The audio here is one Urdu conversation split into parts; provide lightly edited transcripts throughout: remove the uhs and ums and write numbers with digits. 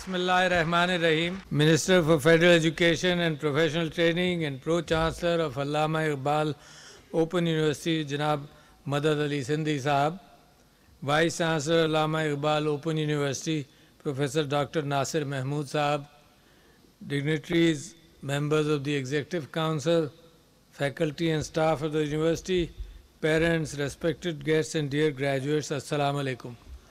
Bismillahirrahmanirrahim. Minister for Federal Education and Professional Training and Pro-Chancellor of Allama Iqbal Open University, Janab Madad Ali Sindhi Sahab, Vice Chancellor Allama Iqbal Open University, Professor Dr. Nasir Mahmood Sahab, dignitaries, members of the Executive Council, faculty and staff of the university, parents, respected guests and dear graduates, Assalamu alaikum.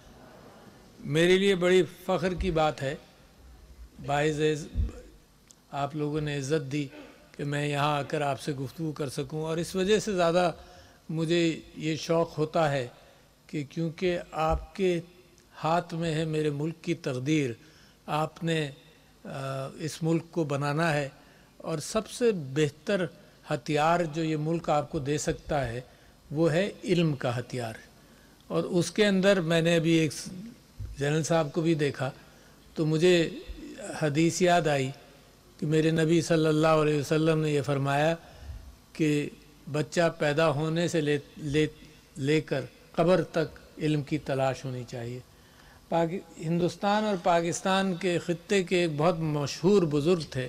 मेरे लिए बड़ी फ़ख्र की बात है, बाइज़ आप लोगों ने इज़्ज़त दी कि मैं यहाँ आकर आपसे गुफ्तगू कर सकूँ, और इस वजह से ज़्यादा मुझे ये शौक़ होता है कि क्योंकि आपके हाथ में है मेरे मुल्क की तकदीर, आपने इस मुल्क को बनाना है, और सबसे बेहतर हथियार जो ये मुल्क आपको दे सकता है वो है इल्म का हथियार। और उसके अंदर मैंने अभी एक जनरल साहब को भी देखा तो मुझे हदीस याद आई कि मेरे नबी सल्लल्लाहु अलैहि वसल्लम ने ये फरमाया कि बच्चा पैदा होने से लेकर कब्र तक इल्म की तलाश होनी चाहिए। हिंदुस्तान और पाकिस्तान के ख़ित्ते के एक बहुत मशहूर बुज़ुर्ग थे,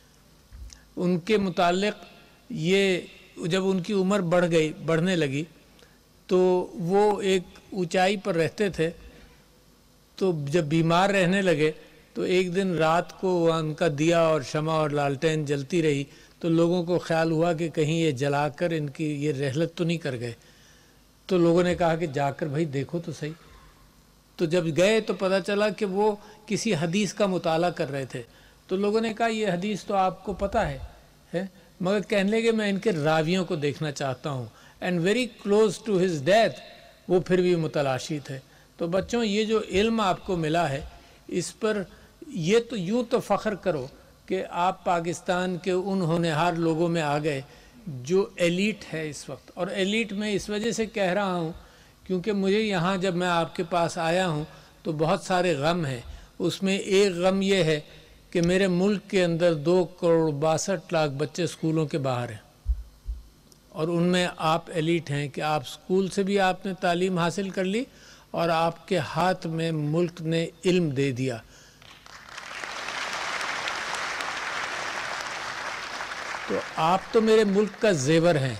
उनके मुतालिक ये जब उनकी उम्र बढ़ने लगी तो वो एक ऊंचाई पर रहते थे, तो जब बीमार रहने लगे तो एक दिन रात को उनका दिया और शमा और लालटेन जलती रही, तो लोगों को ख्याल हुआ कि कहीं ये जलाकर इनकी ये रहलत तो नहीं कर गए। तो लोगों ने कहा कि जाकर भाई देखो तो सही। तो जब गए तो पता चला कि वो किसी हदीस का मुताला कर रहे थे। तो लोगों ने कहा ये हदीस तो आपको पता है? मगर कहने लगे मैं इनके रावियों को देखना चाहता हूँ। And very close to his death वो फिर भी मुतलाशी थे। तो बच्चों, ये जो इल्म आपको मिला है इस पर ये तो यूँ तो फ़ख्र करो कि आप पाकिस्तान के उन होनहार लोगों में आ गए जो एलीट है इस वक्त। और एलीट में इस वजह से कह रहा हूँ क्योंकि मुझे यहाँ जब मैं आपके पास आया हूँ तो बहुत सारे गम हैं। उसमें एक गम ये है कि मेरे मुल्क के अंदर 2,62,00,000 बच्चे स्कूलों के बाहर हैं, और उनमें आप एलीट हैं कि आप स्कूल से भी आपने तालीम हासिल कर ली और आपके हाथ में मुल्क ने इल्म दे दिया। तो आप तो मेरे मुल्क का जेवर हैं।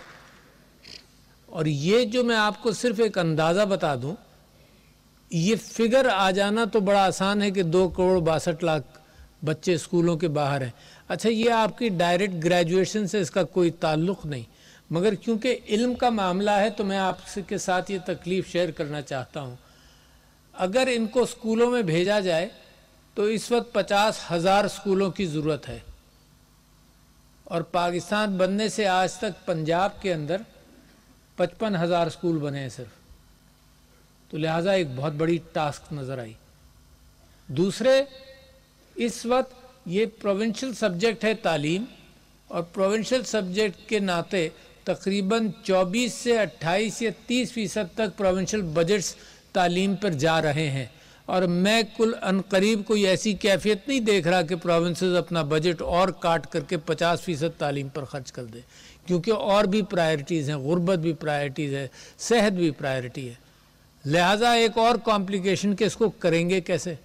और ये जो मैं आपको सिर्फ एक अंदाज़ा बता दूं, ये फिगर आ जाना तो बड़ा आसान है कि 2,62,00,000 बच्चे स्कूलों के बाहर हैं। अच्छा, ये आपकी डायरेक्ट ग्रेजुएशन से इसका कोई ताल्लुक़ नहीं, मगर क्योंकि इल्म का मामला है तो मैं आपके साथ ये तकलीफ़ शेयर करना चाहता हूँ। अगर इनको स्कूलों में भेजा जाए तो इस वक्त 50,000 स्कूलों की ज़रूरत है, और पाकिस्तान बनने से आज तक पंजाब के अंदर 55,000 स्कूल बने हैं सिर्फ। तो लिहाजा एक बहुत बड़ी टास्क नज़र आई। दूसरे, इस वक्त ये प्रोविंशियल सब्जेक्ट है तालीम, और प्रोविंशियल सब्जेक्ट के नाते तकरीबन 24 से 28 या 30% तक प्रोविंशियल बजट्स तालीम पर जा रहे हैं। और मैं कुल अनकरीब कोई ऐसी कैफियत नहीं देख रहा कि प्रोविंसेस अपना बजट और काट करके 50% तालीम पर खर्च कर दे, क्योंकि और भी प्रायोरिटीज़ हैं, गुर्बत भी प्रायोरिटीज़ है, सेहत भी प्रायोरिटी है। लिहाजा एक और कॉम्प्लिकेशन कि इसको करेंगे कैसे।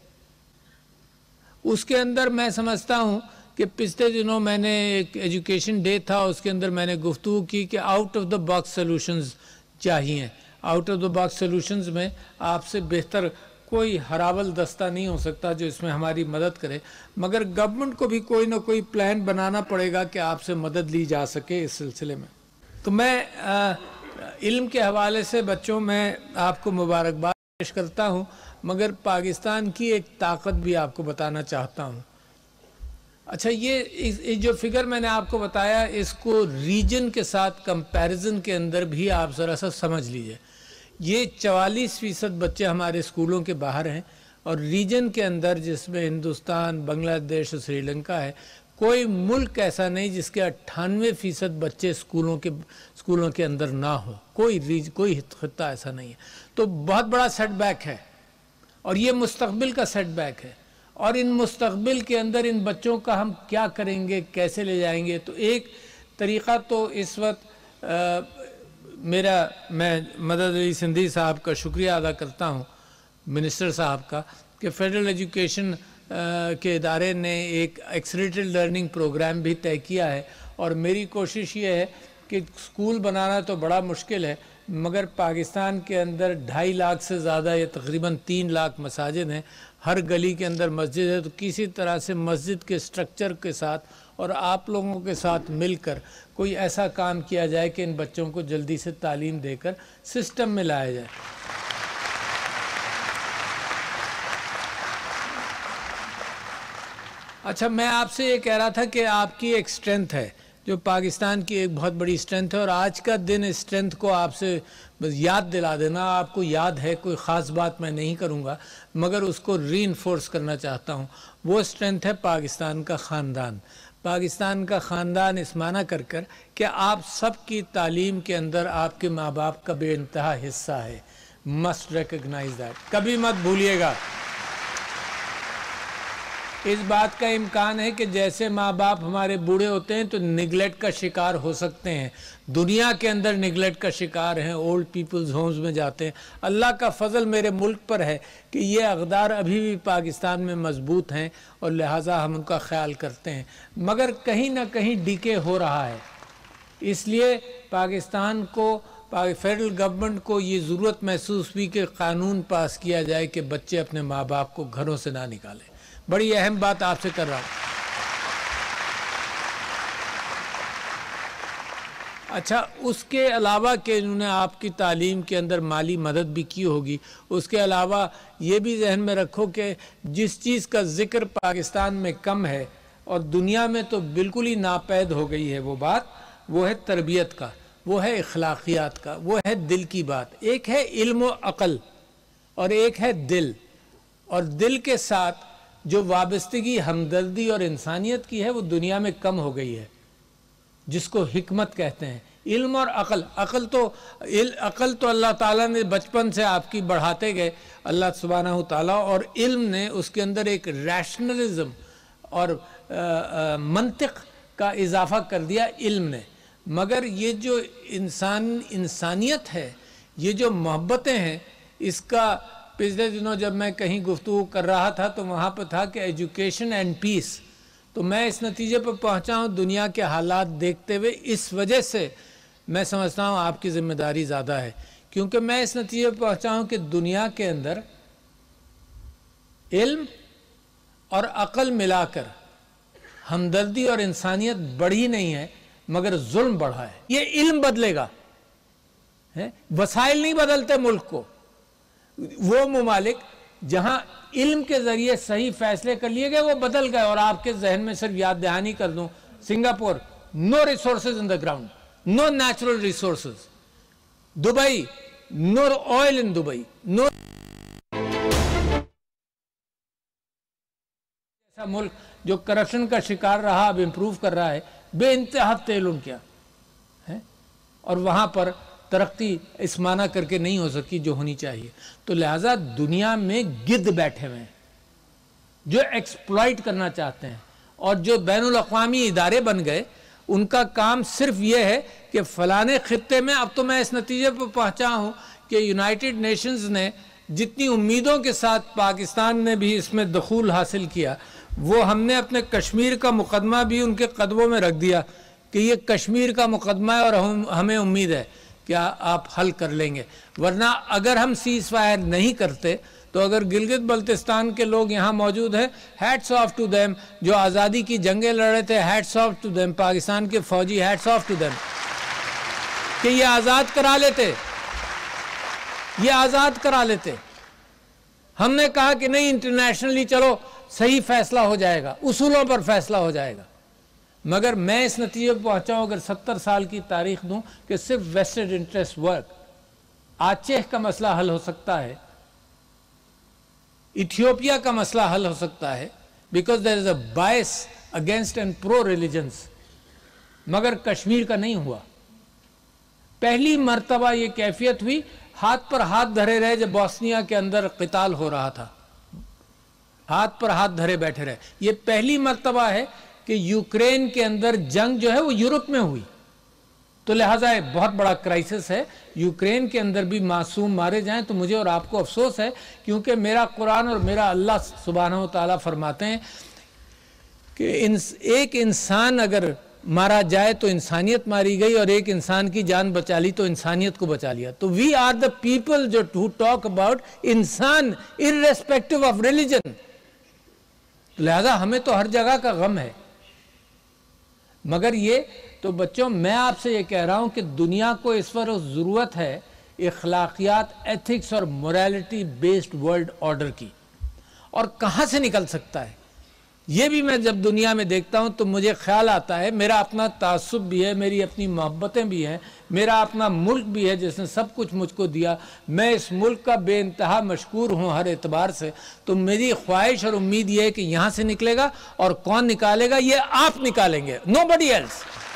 उसके अंदर मैं समझता हूँ कि पिछले दिनों मैंने एक एजुकेशन डे था, उसके अंदर मैंने गुफ्तगू की कि out of the box solutions चाहिए। Out of the box solutions में आपसे बेहतर कोई हरावल दस्ता नहीं हो सकता जो इसमें हमारी मदद करे, मगर गवर्नमेंट को भी कोई ना कोई प्लान बनाना पड़ेगा कि आपसे मदद ली जा सके इस सिलसिले में। तो मैं इल्म के हवाले से बच्चों मैं आपको मुबारकबाद पेश करता हूँ, मगर पाकिस्तान की एक ताकत भी आपको बताना चाहता हूँ। अच्छा, ये जो फिगर मैंने आपको बताया इसको रीजन के साथ कंपैरिजन के अंदर भी आप ज़रा सा समझ लीजिए। ये 44% बच्चे हमारे स्कूलों के बाहर हैं, और रीजन के अंदर जिसमें हिंदुस्तान, बांग्लादेश और श्रीलंका है, कोई मुल्क ऐसा नहीं जिसके 98% बच्चे स्कूलों के अंदर ना हो। कोई खित्ता ऐसा नहीं है। तो बहुत बड़ा सेटबैक है, और ये मुस्तकबिल का सेटबैक है। और इन मुस्तकबिल के अंदर इन बच्चों का हम क्या करेंगे, कैसे ले जाएंगे। तो एक तरीक़ा तो इस वक्त मैं मदद अली सिंधी साहब का शुक्रिया अदा करता हूँ, मिनिस्टर साहब का, कि फेडरल एजुकेशन کے ادارے نے ایک ایکسلریٹڈ لرننگ پروگرام بھی طے کیا ہے، اور میری کوشش یہ ہے کہ اسکول بنانا تو بڑا مشکل ہے، مگر پاکستان کے اندر 2.5 لاکھ سے زیادہ یا تقریباً 3 لاکھ مساجد ہیں، ہر گلی کے اندر مسجد ہے، تو کسی طرح سے مسجد کے سٹرکچر کے ساتھ اور آپ لوگوں کے ساتھ مل کر کوئی ایسا کام کیا جائے کہ ان بچوں کو جلدی سے تعلیم دے کر سسٹم میں لایا جائے۔ اچھا، میں آپ سے یہ کہہ رہا تھا کہ آپ کی ایک اسٹرینتھ ہے جو پاکستان کی ایک بہت بڑی اسٹرینتھ ہے، اور آج کا دن اس اسٹرینتھ کو آپ سے بس یاد دلا دینا۔ آپ کو یاد ہے، کوئی خاص بات میں نہیں کروں گا، مگر اس کو ری انفورس کرنا چاہتا ہوں۔ وہ اسٹرینتھ ہے پاکستان کا خاندان۔ پاکستان کا خاندان اس معنی کر کہ آپ سب کی تعلیم کے اندر آپ کے ماں باپ کا بے انتہا حصہ ہے۔ مسٹ ریکگنائز دیٹ، کبھی مت بھولیے گا۔ اس بات کا امکان ہے کہ جیسے ماں باپ ہمارے بوڑھے ہوتے ہیں تو نگلیکٹ کا شکار ہو سکتے ہیں، دنیا کے اندر نگلیکٹ کا شکار ہیں، اولڈ پیپلز ہومز میں جاتے ہیں۔ اللہ کا فضل میرے ملک پر ہے کہ یہ اقدار ابھی بھی پاکستان میں مضبوط ہیں، اور لہٰذا ہم ان کا خیال کرتے ہیں، مگر کہیں نہ کہیں ڈیکے ہو رہا ہے۔ اس لیے پاکستان کو، فیڈرل گورنمنٹ کو یہ ضرورت محسوس ہوئی کہ قانون پاس کیا جائے کہ بچے اپنے ماں باپ کو گھروں سے نہ نکالیں۔ بڑی اہم بات آپ سے کر رہا ہوں۔ اچھا، اس کے علاوہ کہ انہوں نے آپ کی تعلیم کے اندر مالی مدد بھی کی ہوگی، اس کے علاوہ یہ بھی ذہن میں رکھو کہ جس چیز کا ذکر پاکستان میں کم ہے اور دنیا میں تو بالکل ہی ناپید ہو گئی ہے وہ بات، وہ ہے تربیت کا، وہ ہے اخلاقیات کا، وہ ہے دل کی بات۔ ایک ہے علم و عقل اور ایک ہے دل، اور دل کے ساتھ جو وابستگی ہمدردی اور انسانیت کی ہے وہ دنیا میں کم ہو گئی ہے، جس کو حکمت کہتے ہیں۔ علم اور عقل، عقل تو اللہ تعالیٰ نے بچپن سے آپ کی بڑھاتے گئے اللہ سبحانہ و تعالیٰ، اور علم نے اس کے اندر ایک ریشنلزم اور منطق کا اضافہ کر دیا علم نے، مگر یہ جو انسانیت ہے، یہ جو محبتیں ہیں، اس کا پچھلے دنوں جب میں کہیں گفتگو کر رہا تھا تو وہاں پہ تھا کہ ایجوکیشن اینڈ پیس، تو میں اس نتیجے پر پہنچا ہوں دنیا کے حالات دیکھتے ہوئے، اس وجہ سے میں سمجھتا ہوں آپ کی ذمہ داری زیادہ ہے، کیونکہ میں اس نتیجے پر پہنچا ہوں کہ دنیا کے اندر علم اور عقل ملا کر ہمدردی اور انسانیت بڑھی نہیں ہے، مگر ظلم بڑھا ہے۔ یہ علم بدلے گا، وسائل نہیں بدلتے ملک کو۔ وہ ممالک جہاں علم کے ذریعے صحیح فیصلے کر لیے گئے وہ بدل گئے، اور آپ کے ذہن میں صرف یاد دہانی کر دوں، Singapore, no resources in the ground, no natural resources. Dubai, no oil in Dubai, no ایسا ملک جو کرپشن کا شکار رہا اب امپروو کر رہا ہے، بے انتہا تیل ان کیا ہے، اور وہاں پر ترقی اس معنی کر کے نہیں ہو سکی جو ہونی چاہیے۔ تو لہٰذا دنیا میں گدھ بیٹھے ہوئے ہیں جو ایکسپلائٹ کرنا چاہتے ہیں، اور جو بین الاقوامی ادارے بن گئے ان کا کام صرف یہ ہے کہ فلانے خطے میں، اب تو میں اس نتیجے پر پہنچا ہوں کہ یونائٹڈ نیشنز نے جتنی امیدوں کے ساتھ پاکستان نے بھی اس میں دخول حاصل کیا، وہ ہم نے اپنے کشمیر کا مقدمہ بھی ان کے قدموں میں رکھ دیا کہ یہ کشمیر کا مقدمہ ہے اور ہمیں امید ہے کہ آپ حل کر لیں گے، ورنہ اگر ہم سیز فائر نہیں کرتے تو اگر گلگت بلتستان کے لوگ یہاں موجود ہیں، ہیٹس آف ٹو دیم، جو آزادی کی جنگیں لڑ رہے تھے، hats off to them, Pakistan کے فوجی، ہیٹس آف ٹو دیم، کہ یہ آزاد کرا لیتے، یہ آزاد کرا لیتے۔ ہم نے کہا کہ نہیں، انٹرنیشنلی چلو صحیح فیصلہ ہو جائے گا، اصولوں پر فیصلہ ہو جائے گا، مگر میں اس نتیجے پر پہنچا ہوں، اگر 70 سال کی تاریخ دوں، کہ صرف ویسٹڈ انٹرسٹ ورک۔ آچے کا مسئلہ حل ہو سکتا ہے، ایتھیوپیا کا مسئلہ حل ہو سکتا ہے، because there is a bias against and pro religions, مگر کشمیر کا نہیں ہوا۔ پہلی مرتبہ یہ کیفیت ہوئی، ہاتھ پر ہاتھ دھرے رہے جب بوسنیا کے اندر قتال ہو رہا تھا، ہاتھ پر ہاتھ دھرے بیٹھے رہے۔ یہ پہلی مرتبہ ہے کہ یوکرین کے اندر جنگ جو ہے وہ یورپ میں ہوئی، تو لہٰذا ایک بہت بڑا کرائسس ہے. یوکرین کے اندر بھی معصوم مارے جائیں تو مجھے اور آپ کو افسوس ہے، کیونکہ میرا قرآن اور میرا اللہ سبحانہ و تعالیٰ فرماتے ہیں کہ ایک انسان اگر مارا جائے تو انسانیت ماری گئی، اور ایک انسان کی جان بچا لی تو انسانیت کو بچا لیا. تو وی آر دا پیپل جو ٹو ٹاک اباؤٹ انسان irrespective آف ریلیجن. لہذا ہمیں تو ہر جگہ کا غم ہے. مگر یہ تو بچوں، میں آپ سے یہ کہہ رہا ہوں کہ دنیا کو اس وقت ضرورت ہے اخلاقیات، ایتھکس اور موریلٹی بیسڈ ورلڈ آرڈر کی. اور کہاں سے نکل سکتا ہے یہ بھی میں جب دنیا میں دیکھتا ہوں تو مجھے خیال آتا ہے، میرا اپنا تعصب بھی ہے، میری اپنی محبتیں بھی ہیں، میرا اپنا ملک بھی ہے جس نے سب کچھ مجھ کو دیا، میں اس ملک کا بے انتہا مشکور ہوں ہر اعتبار سے. تو میری خواہش اور امید یہ ہے کہ یہاں سے نکلے گا، اور کون نکالے گا؟ یہ آپ نکالیں گے، nobody else.